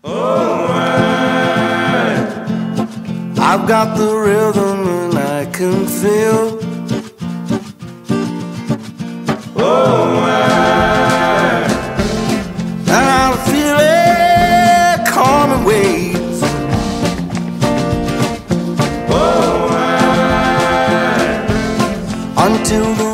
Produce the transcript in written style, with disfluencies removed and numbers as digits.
Alright, I've got the rhythm and I can feel. alright, And I feel it coming waves. alright, Until the